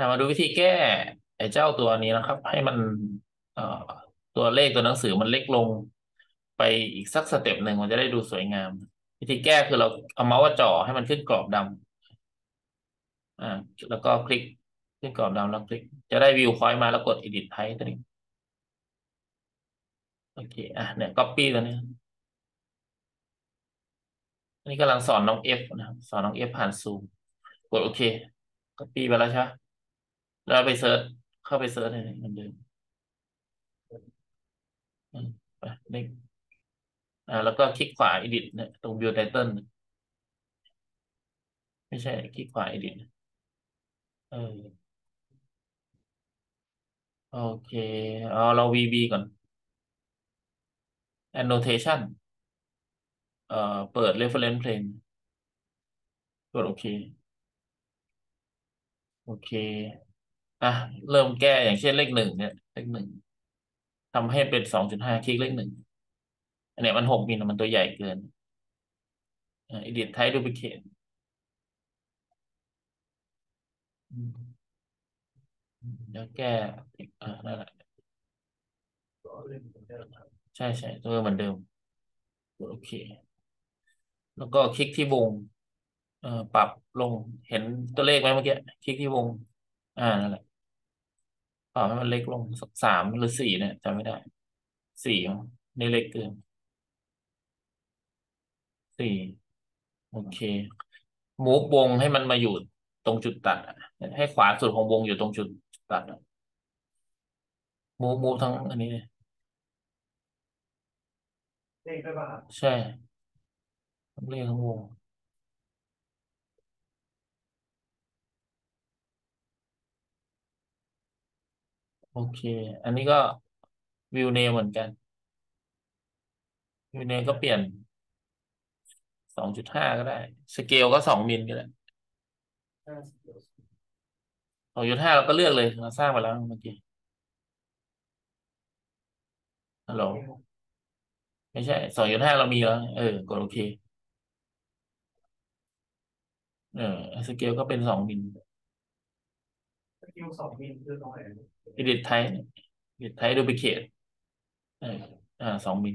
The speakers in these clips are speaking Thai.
มาดูวิธีแก้ไอ้เจ้าตัวนี้นะครับให้มันเอ่อตัวเลขตัวหนังสือมันเล็กลงไปอีกสักสเต็ปหนึ่งมันจะได้ดูสวยงามวิธีแก้คือเราเอาเมาส์จ่อให้มันขึ้นกรอบดำแล้วก็คลิกขึ้นกรอบดำแล้วคลิกจะได้วิวพอยต์มาแล้วกด edit type ตัวนี้โอเคเนี่ย copy ตัวนี้อันนี้กำลังสอนน้องเอฟนะครับสอนน้องเอฟผ่านซูมกดโอเค copy ไปแล้วใช่ไหมแล้วไปเซิร์ชเข้าไปเซิร์ชในนี้เหมือนเดิมอืมไปเล่นแล้วก็คลิกขวา edit เนี่ยตรง view title เนี่ยไม่ใช่คลิกขวา edit เออโอเคเอาเรา VB ก่อน annotation เปิด reference plane กดโอเคโอเคอ่ะเริ่มแก้อย่างเช่นเลขหนึ่งเนี่ยเลขหนึ่งทำให้เป็น2.5คลิกเลขหนึ่งอันเนี้ยมัน6 มิลมันตัวใหญ่เกินedit type duplicate อืมเดี๋ยวแก้อีกนั่นแหละใช่ตัวเหมือนเดิมกดโอเคแล้วก็คลิกที่วงปรับลงเห็นตัวเลขไหมเมื่อกี้คลิกที่วงนั่นแหละปรับให้มันเล็กลงสัก3 หรือ 4เนี่ยจำไม่ได้สี่มั้งนี่เล็กเกินสี่โอเคมูฟวงให้มันมาอยู่ตรงจุดตัดอะให้ขวาสุดของวงอยู่ตรงจุดตัดมูฟทั้งอันนี้เลยเลขด้วยป่ะครับใช่ทั้งเลขทั้งวงโอเคอันนี้ก็วิวเนมเหมือนกันวิวเนมก็เปลี่ยน2.5ก็ได้สเกลก็2 มิลก็ได้2.5เราก็เลือกเลยเราสร้างไปแล้วเมื่อกี้ฮัลโหลไม่ใช่2.5เรามีแล้วกดโอเคเออสเกลก็เป็น2 มิลสกิล2 มิลคือตรงไหน edit type edit type duplicate เออ2 มิล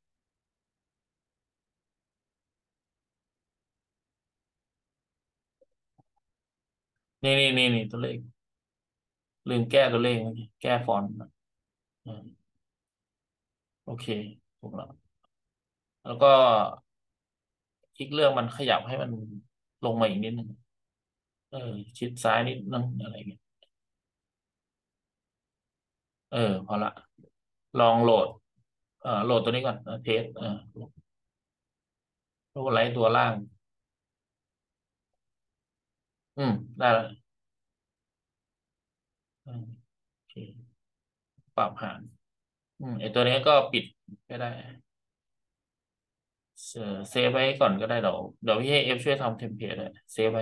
นี่ตัวเลขลืมแก้ตัวเลขเมื่อกี้แก้ฟอนต์อืมโอเคถูกแล้วแล้วก็คลิกเรื่องมันขยับให้มันลงมาอีกนิดนึงเออชิดซ้ายนิดนึงอะไรเงี้ยเออพอละลองโหลดโหลดตัวนี้ก่อนเทสโหลดไลท์ตัวล่างอืมได้แล้วโอเคปรับหารไอตัวนี้ก็ปิดก็ได้เซฟไว้ก่อนก็ได้เดี๋ยวพี่ให้เอฟช่วยทำเทมเพลตเลยเซฟไว้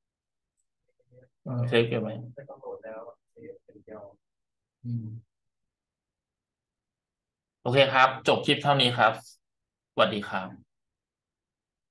เซฟเก็บไว้ไม่ต้องโหลดแล้วเซฟเป็นเดียวอืมโอเคครับจบคลิปเท่านี้ครับสวัสดีครับ